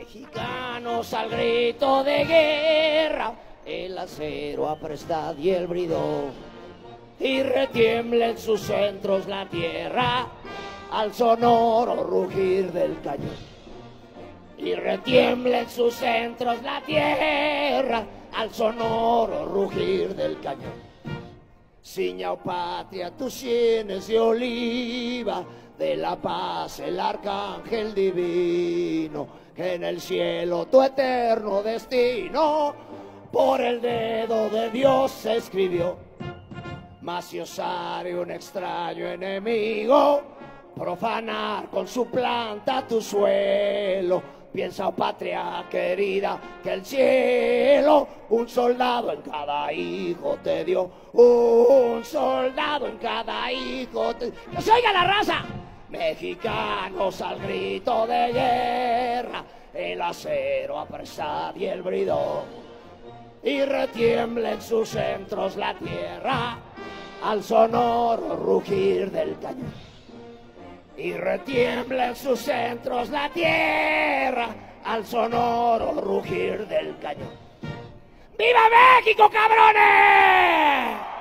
Mexicanos al grito de guerra, el acero apresta y el bridón, y retiembla en sus centros la tierra al sonoro rugir del cañón. Y retiembla en sus centros la tierra al sonoro rugir del cañón. Ciña, oh patria, tus sienes de oliva, de la paz el arcángel divino, que en el cielo tu eterno destino por el dedo de Dios se escribió. Mas si osare un extraño enemigo profanar con su planta tu suelo, piensa, oh patria querida, que el cielo un soldado en cada hijo te dio, un soldado en cada hijo te dio. ¡Que se oiga la raza! Mexicanos al grito de guerra, el acero apresad y el bridón, y retiembla en sus centros la tierra al sonoro rugir del cañón. Y retiembla en sus centros la tierra al sonoro rugir del cañón. ¡Viva México, cabrones!